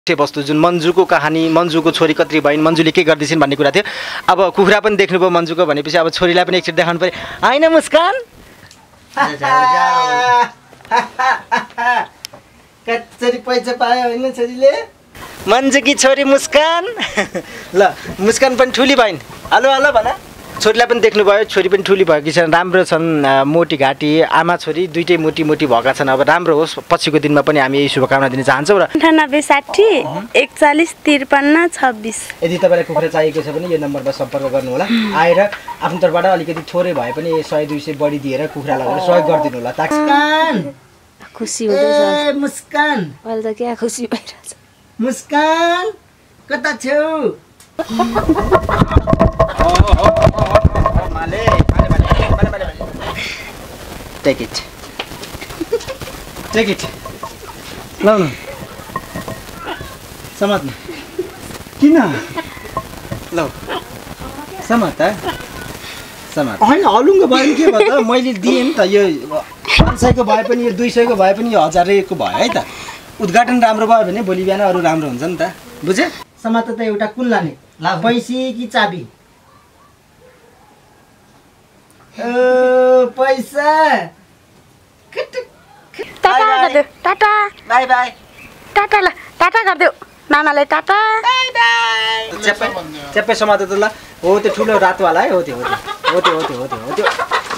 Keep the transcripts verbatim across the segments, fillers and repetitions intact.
वस्तु जुन मन्जुको कहानी मन्जुको छोरी कत्री भइन् मन्जुले के गर्दैछिन् भन्ने कुरा थियो। अब कुखुरा पनि देख्नुभयो मन्जुको भनेपछि अब छोरीलाई पनि एकचोटि देखाउनु पर्यो। हैन मुस्कान कच्चरी पैसा पायो हैन छोरीले मन्जुकी छोरी मुस्कान ल मुस्कान पनि ठुली भइन्। हेलो हेलो भन। छोरीलाई पनि देख्नुभयो छोरी पनि ठुली भएकी छन् राम्रो छन् मोटी घाटी आमा छोरी दुईटै मोटी मोटी भएका छन्। अब राम्रो होस् पछिको दिनमा पनि हामी यही शुभकामना दिन चाहन्छौँ। र अन्ठानब्बे साठी एकचालिस त्रिपन्न छब्बिस यदि तपाईँलाई कुखुरा चाहिएको छ भने यो नम्बरमा सम्पर्क गर्नुहोला। आएर आफ्नो तर्फबाट अलिकति थोरै भए पनि सय दुई सय बढी दिएर कुखुरा लगेर सहयोग गरिदिनु होला। मुस्कान खुसी हुँदैछ मुस्कान अहिले त क्या खुसी भइरहेछ। मुस्कान कता छौ माले माले माले माले माले टेक इट टेक इट लौ न समात्नु किन लौ समात समात हैन हलुङ्गो भयो के भयो त मैले दिएँ नि त यो पाँच सयको भए पनि यो दुई सयको भए पनि यो हजारको भयो है त। उद्घाटन राम्रो भयो भने भोलि बिहान अरू राम्रो हुन्छ नि त बुझे। समात त एउटा कुन लाने पैसा कि चाबी पैसा टाटा गर्देऊ टाटा बाई बाई टाटा ल टाटा गर्देऊ नानालाई टाटा चेप्पै चेप्पै समातो त ल हो त्यो ठुलो रातोवाला है हो त्यो हो त्यो हो त्यो हो त्यो हो त्यो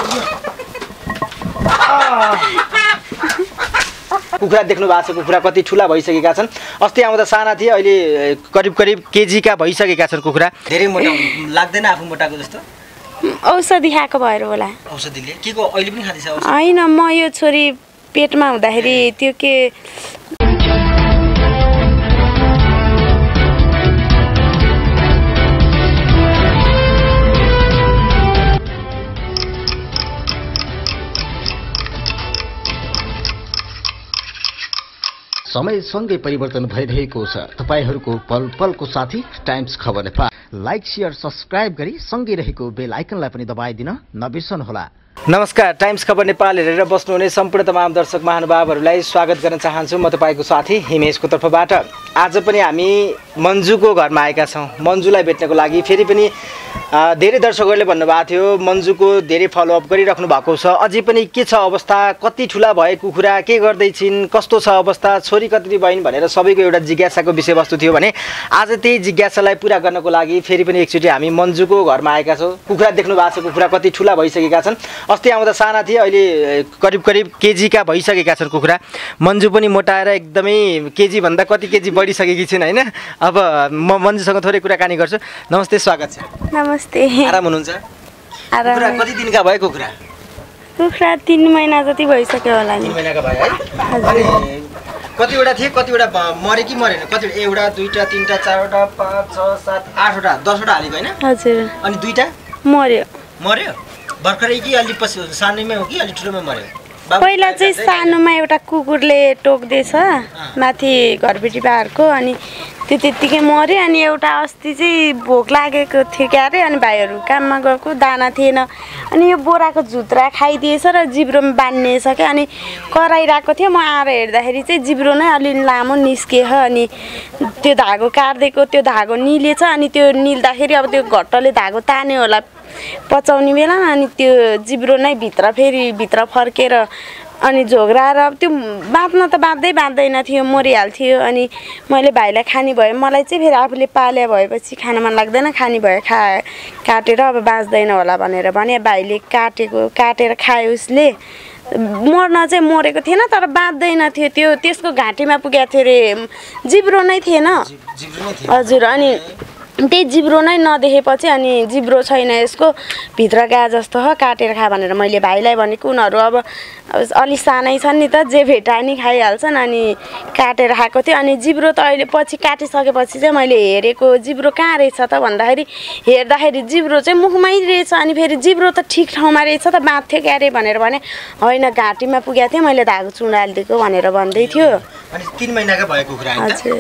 कुखुरा देख्नु भएको छ। कुखुरा कति ठुला भइसकेका छन्। अस्ति आउँदा साना थिए अहिले करिब करिब केजीका भइसकेका छन् कुखुरा। धेरै मोटा लाग्दैन आफू मोटाको जस्तो। औषधि खाएको भएर होला। औषधिले के को अहिले पनि खाँदैछ औषधि? होइन म यो छोरी पेटमा हुँदाखेरि त्यो के समयसँगै परिवर्तन भइरहेको छ। तपाईहरूको पल पलको साथी टाइम्स खबर नेपाल लाइक शेयर सब्सक्राइब गरी सँगै रहेको बेल आइकनलाई पनि दबाइदिन नबिर्सनुहोला। नमस्कार, टाइम्स खबर नेपाल हेरेर बस्नुहुने सम्पूर्ण तमाम दर्शक महानुभावहरूलाई स्वागत गर्न चाहन्छु। म तपाईँको साथी हिमेशको तर्फबाट। आज पनि हामी मन्जुको घरमा आएका छौँ। मन्जुलाई भेट्नको लागि फेरि पनि धेरै दर्शकहरूले भन्नुभएको थियो मन्जुको धेरै फलोअप गरिराख्नु भएको छ। अझै पनि के छ अवस्था, कति ठुला भए कुखुरा, के गर्दैछिन्, कस्तो छ अवस्था, छोरी कति भइन् भनेर सबैको एउटा जिज्ञासाको विषयवस्तु थियो भने आज त्यही जिज्ञासालाई पुरा गर्नको लागि फेरि पनि एकचोटि हामी मन्जुको घरमा आएका छौँ। कुखुरा देख्नु भएको छ, कुखुरा कति ठुला भइसकेका छन्। अस्ति आउँदा साना थिए अहिले करिब करिब केजीका भइसकेका छन् कुखुरा। मन्जु पनि मोटाएर एकदमै केजीभन्दा कति केजी बढिसकेकी छिन् होइन। अब म मन्जुसँग थोरै कुराकानी गर्छु। नमस्ते, स्वागत छ। नमस्ते। आराम हुनुहुन्छ? कुखुरा कति दिनका भयो कुखुरा? कुखुरा तीन महिना जति भइसक्यो होला नि। तीन महिनाका भयो है। अनि कतिवटा थिए, कतिवटा मरे कि मरेन? कति एउटा दुईटा तिनवटा चारवटा पाँच छ सात आठवटा दसवटा हालेको होइन? हजुर। अनि दुईटा मर्यो। मर्यो भर्खरै कि अलि पछि सानैमै हो कि अलि ठुलोमै मर्यो? पहिला चाहिँ सानोमा एउटा कुकुरले टोक्दैछ माथि घरबेटी बारको, अनि त्यो त्यत्तिकै मऱ्यो। अनि एउटा अस्ति चाहिँ भोक लागेको थियो क्या अरे, अनि भाइहरू काममा गएको दाना थिएन, अनि यो बोराको झुत्रा खाइदिएछ र जिब्रोमा बान्नेछ क्या। अनि कराइरहेको थियो, म आएर हेर्दाखेरि चाहिँ जिब्रो नै अलि लामो निस्कियो। अनि त्यो धागो काट्दिएको त्यो धागो निलेछ। अनि त्यो निल्दाखेरि अब त्यो घट्टले धागो तान्यो होला पचाउने बेलामा, अनि त्यो जिब्रो नै भित्र फेरि भित्र फर्केर अनि झोग्राएर त्यो बाँध्न त बाँध्दै बाँध्दैन थियो, मरिहाल्थ्यो। अनि मैले भाइलाई खाने भयो, मलाई चाहिँ फेरि आफूले पाल्या भएपछि खान मन लाग्दैन, खाने भयो खा काटेर अब बाँच्दैन होला भनेर भने भाइले काटेको काटेर खायो। उसले मर्न चाहिँ मरेको थिएन तर बाँच्दैन थियो, त्यो त्यसको घाँटीमा पुगेको थियो अरे, जिब्रो नै थिएन। हजुर। अनि त्यही जिब्रो नै नदेखेपछि अनि जिब्रो छैन यसको भित्र गा जस्तो हो, काटेर खा भनेर मैले भाइलाई भनेको। उनीहरू अब अलि सानै छन् नि त, जे भेटा नि खाइहाल्छन्। अनि काटेर खाएको थियो। अनि जिब्रो त अहिले पछि काटिसकेपछि चाहिँ मैले हेरेको जिब्रो कहाँ रहेछ त भन्दाखेरि हेर्दाखेरि जिब्रो चाहिँ मुखमै रहेछ। अनि फेरि जिब्रो त ठिक ठाउँमा रहेछ त, बाँध्थ्यो क्यारे भनेर भने होइन घाँटीमा पुगेको थियो, मैले धागो चुडालिदिएको भनेर भन्दै थियो। अनि तीन महिनाको भयो कुखुरा? हजुर।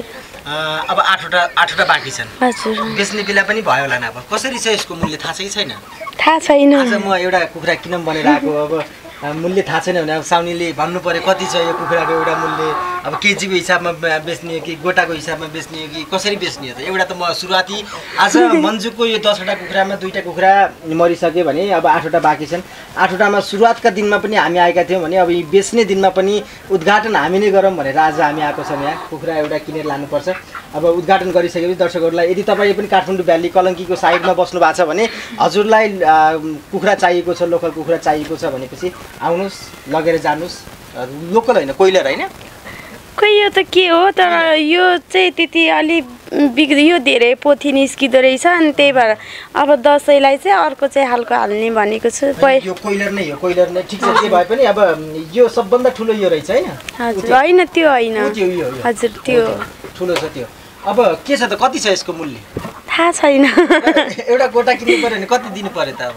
अब आठवटा आठवटा बाँकी छन्। हजुर। बेच्ने बेला पनि भयो होला न? अब कसरी छ यसको मूल्य थाहा छ कि छैन? थाहा छैन। आज म एउटा कुखुरा किन भनेर आएको। अब मूल्य थाहा छैन भने अब साउनीले भन्नु पर्यो कति छ यो कुखुराको एउटा मूल्य, अब केजीको हिसाबमा बेच्ने हो कि गोटाको हिसाबमा बेच्ने हो कि कसरी बेच्ने हो त? एउटा त म सुरुवाती आज मन्जुको यो दसवटा कुखुरामा दुईवटा कुखुरा मरिसक्यो भने अब आठवटा बाँकी छन्। आठवटामा सुरुवातका दिनमा पनि हामी आएका थियौँ भने अब यी बेच्ने दिनमा पनि उद्घाटन हामी नै गरौँ भनेर आज हामी आएको छौँ यहाँ। कुखुरा एउटा किनेर लानुपर्छ। अब उद्घाटन गरिसकेपछि दर्शकहरूलाई यदि तपाईँ पनि काठमाडौँ भ्याली कलङ्कीको साइडमा बस्नु भएको छ भने हजुरलाई कुखुरा चाहिएको छ, लोकल कुखुरा चाहिएको छ भनेपछि आउनुहोस्, लगेर जानुहोस्। लोकल होइन, कोइलर होइन, खोइ यो त के हो, तर यो चाहिँ त्यति अलि बिग्र यो धेरै पोथी निस्किँदो रहेछ अनि त्यही भएर अब दसैँलाई चाहिँ अर्को चाहिँ हालको हाल्ने भनेको छु। यो कोइलर नै हो, कोइलर नै ठिक छ। जे भए पनि अब यो सबभन्दा ठुलो यो रहेछ होइन? हजुर, होइन त्यो होइन, हजुर त्यो ठुलो छ त्यो। अब के छ त, कति छ यसको मूल्य? थाहा छैन। एउटा गोटा किन्नु पर्यो भने कति दिनु पर्यो त अब?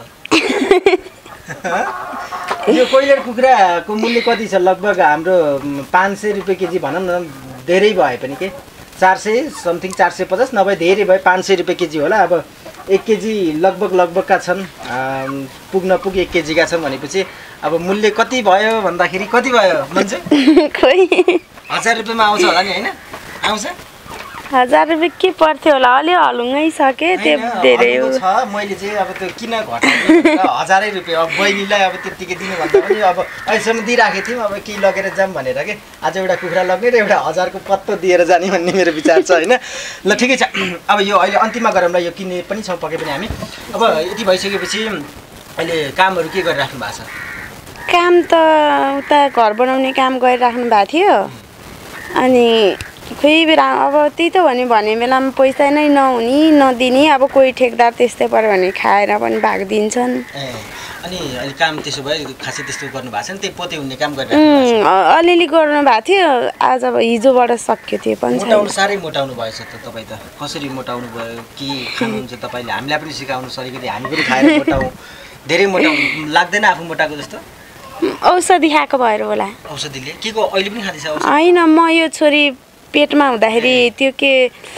यो कोइलर कुखुराको मूल्य कति छ? लगभग हाम्रो पाँच सय रुपियाँ केजी भनौँ न, धेरै भयो पनि के चार सय समथिङ, चार सय पचास नभए धेरै भयो, पाँच सय रुपियाँ केजी होला। अब एक केजी लगभग लगभगका छन्, पुग्न पुग एक केजीका छन् भनेपछि अब मूल्य कति भयो भन्दाखेरि कति भयो मान्छे? खोइ हजार रुपियाँमा आउँछ होला नि होइन? आउँछ हजार रुपियाँ के पर्थ्यो होला, अलि हलुङ्गै छ के त्यो धेरै छ। मैले चाहिँ अब त्यो किन घटाएको हजारै रुपियाँ, अब बहिनीलाई अब त्यत्तिकै दिनुभन्दा पनि अब अहिलेसम्म दिइराखेको थियौँ, अब केही लगेर जाऊँ भनेर के आज एउटा कुखुरा लग्ने र एउटा हजारको पत्तो दिएर जाने भन्ने मेरो विचार छ होइन। ल ठिकै छ, अब यो अहिले अन्तिममा गरौँ ल, यो किन्ने पनि छौँ पके पनि हामी। अब यति भइसकेपछि अहिले कामहरू के गरिराख्नु भएको छ? काम त उता घर बनाउने काम गरिराख्नु भएको थियो अनि खोइ बेला अब त्यही त भने भने बेलामा पैसा नै नहुने नदिने, अब कोही ठेकदार त्यस्तै पऱ्यो भने खाएर पनि भाग दिन्छन्। ए अनि अहिले काम त्यसो भए खासै त्यस्तो गर्नु भएको छैन, त्यही पोते हुने काम गरिरहेको अलिअलि गर्नु भएको थियो, आज अब हिजोबाट सक्यो त्यो पनि। मोटाउनु साह्रै मोटाउनु भएछ त तपाईँ त, कसरी मोटाउनु भयो के खानुहुन्छ तपाईँले? हामीलाई पनि सिकाउनु अलिकति, हामी पनि खाएर मोटाउँ। धेरै मोटाउनु लाग्दैन आफू मोटाएको जस्तो? औषधि खाएको भएर होला। औषधिले के को अहिले पनि खाँदैछ औषधि? होइन, म यो छोरी पेटमा हुँदाखेरि त्यो के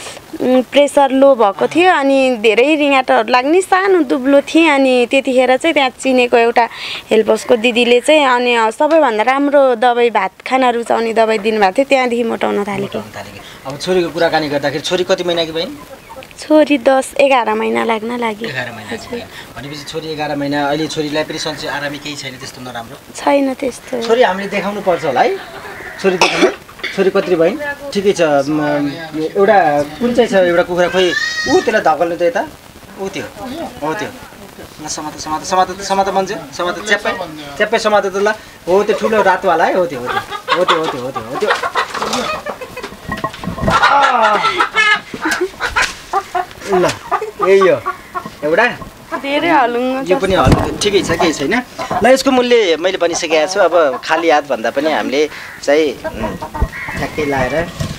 प्रेसर लो भएको थियो अनि धेरै रिङाटहरू लाग्ने, सानो दुब्लो थिएँ अनि त्यतिखेर चाहिँ त्यहाँ चिनेको एउटा हेल्पसको दिदीले चाहिँ अनि सबैभन्दा राम्रो दबाई भात खाना रुचाउने दबाई दिनुभएको थियो, त्यहाँदेखि मोटाउन थालेको। अब छोरीको कुराकानी गर्दाखेरि छोरी कति महिनाकी बहिनी? छोरी दस एघार महिना लाग्न लाग्यो। एघार महिना भनेपछि छोरी एघार महिना, अहिले छोरीलाई पनि सन्चै आरामी केही छैन त्यस्तो नराम्रो? छैन त्यस्तो। छोरी हामीले देखाउनु पर्छ होला है, छोरी देखाउनु। छोरी कत्रो बहिनी? ठिकै छ। एउटा कुन चाहिँ छ एउटा कुखुरा, खोइ ऊ त्यसलाई धकल्नु त यता, ऊ त्यो हो त्यो समात समात समात समात मान्छे समात च्याप्पै च्याप्पै समात त ल, हो त्यो ठुलो रातवाला है, हो त्यो हो त्यो हो त्यो हो त्यो हो त्यो ल यही हो एउटा। धेरै हलुङ्गो यो पनि हलुङ्गो ठिकै छ, केही छैन। ल यसको मूल्य मैले भनिसकेको छु। अब खाली हात भन्दा पनि हामीले चाहिँ ठ्याक्कै लाएर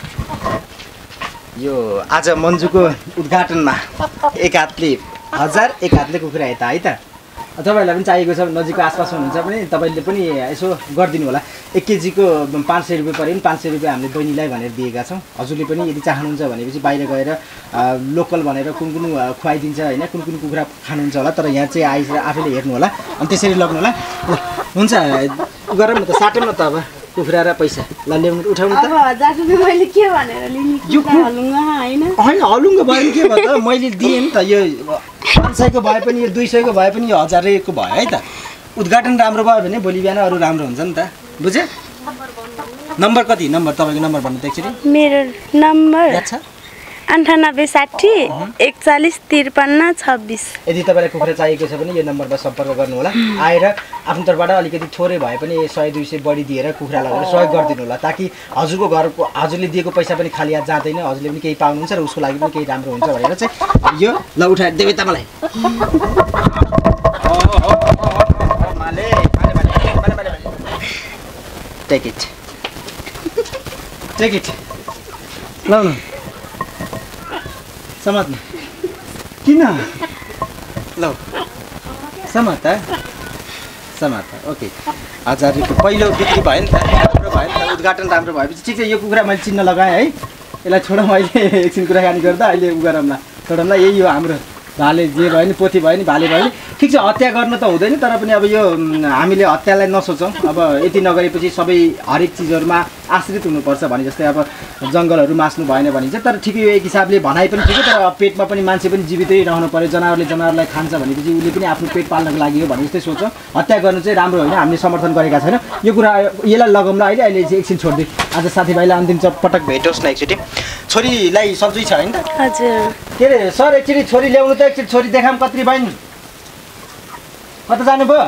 यो आज मन्जुको उद्घाटनमा एक हातले हजार एक हातले कुखुरा यता है त। तपाईँहरूलाई पनि चाहिएको छ, नजिकको आसपास हुनुहुन्छ भने तपाईँले पनि यसो गरिदिनु होला। एक केजीको पाँच सय रुपियाँ पऱ्यो नि, पाँच सय रुपियाँ हामीले बहिनीलाई भनेर दिएका छौँ। हजुरले पनि यदि चाहनुहुन्छ भनेपछि बाहिर गएर लोकल भनेर कुन कुन खुवाइदिन्छ होइन, कुन कुन कुखुरा खानुहुन्छ होला, तर यहाँ चाहिँ आइस आफैले हेर्नु होला अनि त्यसरी लग्नु होला। हुन्छ गरौँ न त, साटौँ न त अब कुखुरा र पैसा। ल ल्याउनु उठाउनु त। हजार रुपियाँ मैले के भनेर लिने? यो हलुङ्गो होइन होइन हलुङ्गो भयो नि के भयो त, मैले दिएँ नि त। यो पाँच सयको भए पनि, यो दुई सयको भए पनि, यो हजारको भयो है त। उद्घाटन राम्रो भयो भने भोलि बिहान अरू राम्रो हुन्छ नि त, बुझ्यो? नम्बर कति? नम्बर तपाईँको नम्बर भन्नु त एकचोटि। मेरो नम्बर याद छ? अन्ठानब्बे साठी एकचालिस त्रिपन्न छब्बिस। यदि तपाईँलाई कुखुरा चाहिएको छ भने यो नम्बरमा सम्पर्क गर्नु होला। आएर आफ्नो तर्फबाट अलिकति थोरै भए पनि सय दुई सय बढी दिएर कुखुरा लगेर सहयोग गरिदिनु होला, ताकि हजुरको घरको हजुरले दिएको पैसा पनि खाली हात जाँदैन, हजुरले पनि केही पाउनुहुन्छ र उसको लागि पनि केही राम्रो हुन्छ भनेर चाहिँ यो ल उठाएर देवे त मलाई। टेक इट टेक इट ल न समात्नु किन ल समात समात ओके। हजार रुपियाँ पहिलो बिक्री भयो नि त, राम्रो भयो नि त, उद्घाटन राम्रो भएपछि ठिक छ। यो कुखुरा मैले चिन्न लगाएँ है, यसलाई छोडौँ अहिले एकछिन कुराकानी गर्दा, अहिले उ गरौँला छोडौँला। यही हो हाम्रो भाले जे भयो नि पोथी भयो नि भाले भयो नि ठिक छ हत्या गर्न त हुँदैन तर पनि अब यो हामीले हत्यालाई नसोचौँ अब यति नगरेपछि सबै हरेक चिजहरूमा आश्रित हुनुपर्छ भने जस्तै अब जङ्गलहरू मास्नु भएन भने चाहिँ तर ठिकै यो एक हिसाबले भनाइ पनि ठिकै तर पेटमा पनि मान्छे पनि जीवितै रहनु पर्यो जनावरले जनावरलाई खान्छ भनेपछि उसले पनि आफ्नो पेट पाल्नको लागि हो भने जस्तै सोच्छौँ हत्या गर्नु चाहिँ राम्रो होइन हामीले समर्थन गरेका छैन यो कुरा यसलाई लगाउँला अहिले अहिले चाहिँ एकछिन छोडिदिउँ आज साथीभाइलाई अन्तिम पटक भेटोस् न एकचोटि छोरीलाई सब्जी छ होइन हजुर के अरे सर एकचोटि छोरी ल्याउनु त एकचोटि छोरी देखाम कत्री बहिनी कता जानुभयो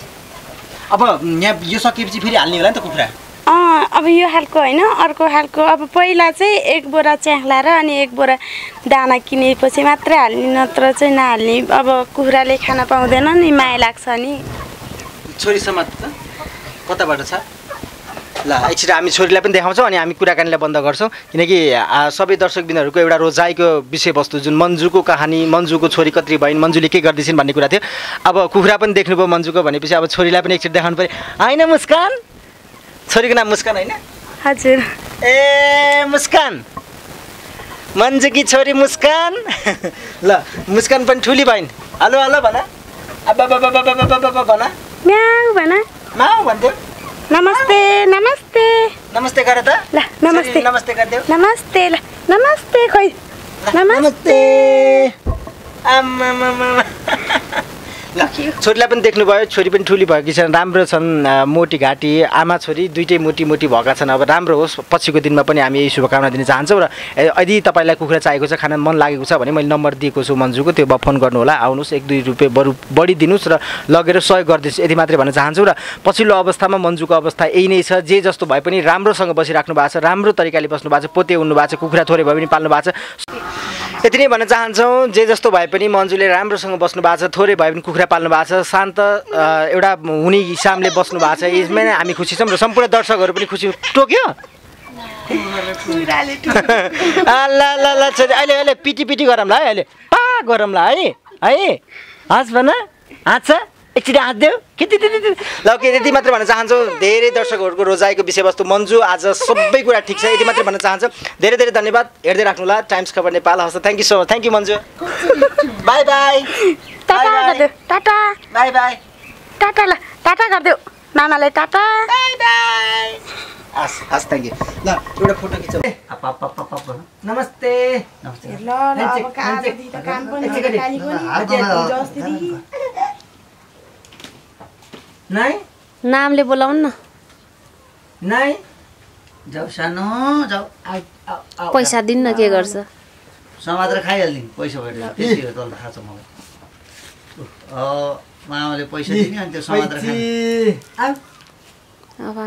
अब यहाँ यो सकेपछि फेरि हाल्ने होला नि त कुखुरा अँ अब यो खालको होइन अर्को खालको अब पहिला चाहिँ एक बोरा च्याख्ला र अनि एक बोरा दाना किनेपछि मात्रै हाल्ने नत्र चाहिँ नहाल्ने अब कुखुराले खान पाउँदैन नि माया लाग्छ नि छोरी समात त कताबाट छ ल एकचोटि हामी छोरीलाई पनि देखाउँछौँ अनि हामी कुराकानीलाई बन्द गर्छौँ किनकि सबै दर्शकबिनहरूको एउटा रोजाइको विषयवस्तु जुन मन्जुको कहानी मन्जुको छोरी कत्री भइन् मन्जुले के गर्दैछिन् भन्ने कुरा थियो अब कुखुरा पनि देख्नुभयो मन्जुको भनेपछि अब छोरीलाई पनि एकचोटि देखाउनु पऱ्यो होइन मुस्कान छोरीको नाम मुस्कान होइन हजुर ए मुस्कान मन्जुकी छोरी मुस्कान ल मुस्कान पनि ठुली भइन् हेलो हेलो भन अब भन म्याउ भन माउ भन्थ्यो नमस्ते नमस्ते नमस्ते गर त ल नमस्ते नमस्ते गरिदेऊ नमस्ते ल नमस्ते खोइ नमस्ते आम्मामामा ल छोरीलाई पनि देख्नुभयो छोरी पनि ठुली भएकी छन् राम्रो छन् मोटी घाँटी आमा छोरी दुइटै मोटी मोटी भएका छन् अब राम्रो होस् पछिको दिनमा पनि हामी यही शुभकामना दिन चाहन्छौँ र यदि तपाईँलाई कुखुरा चाहिएको छ खान मन लागेको छ भने मैले नम्बर दिएको छु मन्जुको त्यो फोन गर्नु होला आउनुहोस् एक दुई रुपियाँ बरु बढी दिनुहोस् र लगेर सहयोग गरिदिनुहोस् यति मात्रै भन्न चाहन्छु र पछिल्लो अवस्थामा मन्जुको अवस्था यही नै छ जे जस्तो भए पनि राम्रोसँग बसिराख्नु भएको छ राम्रो तरिकाले बस्नु भएको छ पोते हुनु भएको छ कुखुरा थोरै भए पनि पाल्नु भएको छ यति नै भन्न चाहन्छौँ जे जस्तो भए पनि मन्जुले राम्रोसँग बस्नु भएको छ थोरै भए पनि कुखुरा पाल्नु भएको छ शान्त एउटा हुने हिसाबले बस्नु भएको छ यसमा नै हामी खुसी छौँ र सम्पूर्ण दर्शकहरू पनि खुसी टोक्यो ल ल ल छोरी अहिले अहिले पिटी पिटी गरौँला है अहिले पा गरौँला है है हस् भन हाँस एकचोटि हात देऊ के ल के यति मात्रै भन्न चाहन्छौँ धेरै दर्शकहरूको रोजाइको विषयवस्तु मन्जु आज सबै कुरा ठिक छ यति मात्रै भन्न चाहन्छौँ धेरै धेरै धन्यवाद हेर्दै राख्नुहोला टाइम्स खबर नेपाल हस् thank you so much thank you Manju bye bye tata गरिदेऊ टाटा बाई बाई टाटा ल टाटा गरिदेऊ मामालाई टाटा बाई बाई हस् हस् थ्याङ्क यू ल एउटा फोटो खिचौँ नमस्ते नमस्ते ल ल अब काम त काम पनि काली पनि नाइ नामले बोलाउनु न नाइ जाऊ सानो जाऊ आउ आउ आउ पैसा दिन्न के गर्छ समातेर खाइहाल्ने पैसा भेटेर त्यति हो तल थाहा छ मलाई मामाले पैसा दिने अनि त्यो समातेर खाने अब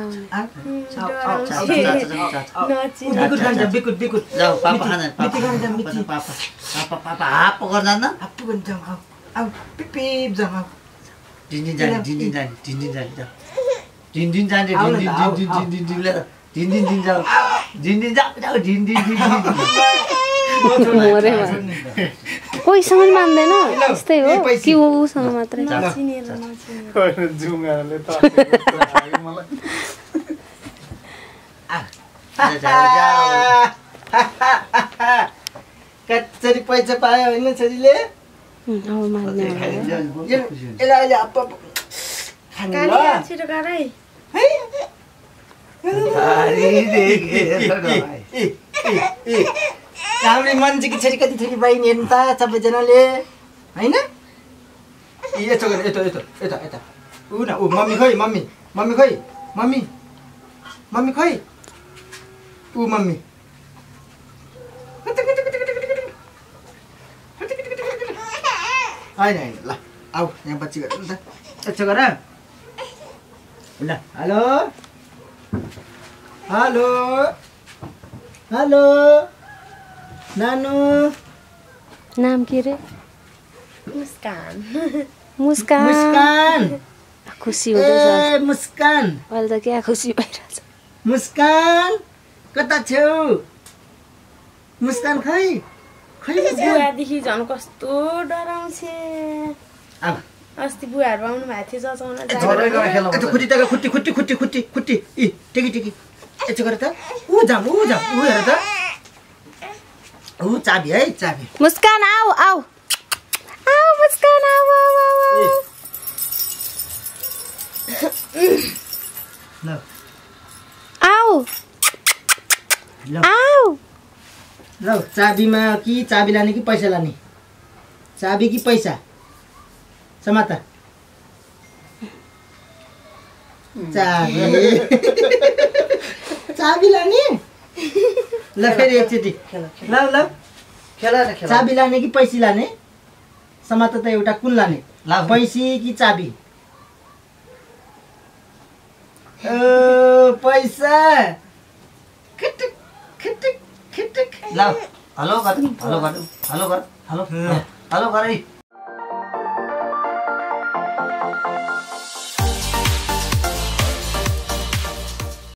आउने बिकुट बिकुट जाऊ पापा खाना पापा पापा पापा हाप गर्दैन आप्पु पनि जाउँ आउ आउ पिप जाउँ आउ झिन्झिन जाने झिन्झिन जाने झिन्झिन जाने जाऊ झिन्झिन जाने झिन्झिन झिन्झिन झिन्झिन झिन्झिन लिएर झिन्झिन झिन जाऊ झिन्झिन जाऊ जाऊ झिन्झिन झिन्झिन मरे कोहीसँग पनि मान्दैन यस्तै हो कि उसँग मात्रै कचरी पैसा पायो होइन छोरीले हाम्रो मान्छेकी छोरी कति छोरी बहिनी हेर्नु त सबैजनाले होइन यस्तो गरेर यता यता यता यता ऊ न ऊ मम्मी खोइ मम्मी मम्मी खोइ मम्मी मम्मी खोइ ऊ मम्मी होइन होइन ल आऊ यहाँ बच्ची गर नि त यस्तो गर ल हेलो हेलो हेलो नानु नाम के रे मुस्कान मुस्कान मुस्कान खुसी हुँदैछ ए मुस्कान अहिले त क्या खुसी भइरहेछ मुस्कान कता छेउ मुस्कान खै खै बुवादेखि झन् कस्तो डराउँछे अब अस्ति बुवाहरू आउनु भएको थियो जचाउन खुट्टी त खुट्टी खुट्टी खुट्टी खुट्टी खुट्टी इ टेकी टेकी यस्तो गर त ऊ जाम ऊ जाम ऊ हेर त ऊ चाबी है चाबी मुस्कान आऊ आऊ आऊ आऊ आऊ आऊ। ल आऊ ल आऊ। ल चाबीमा कि चाबी लाने कि पैसा लाने चाबी कि पैसा समाता चाबी चाबी लाने ल फेरि एकचोटि ल ल खेला न खेला चाबी लाने कि पैसा लाने समाता त एउटा कुन लाने ला पैसी कि चाबी ओ पैसा खिटिक खिटिक खिटिक ल हेलो गर हेलो गर हेलो गर हेलो हेलो गर है